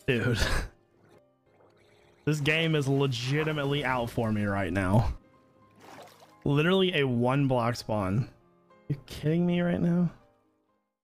Dude. This game is legitimately out for me right now. Literally a 1 block spawn. You kidding me right now?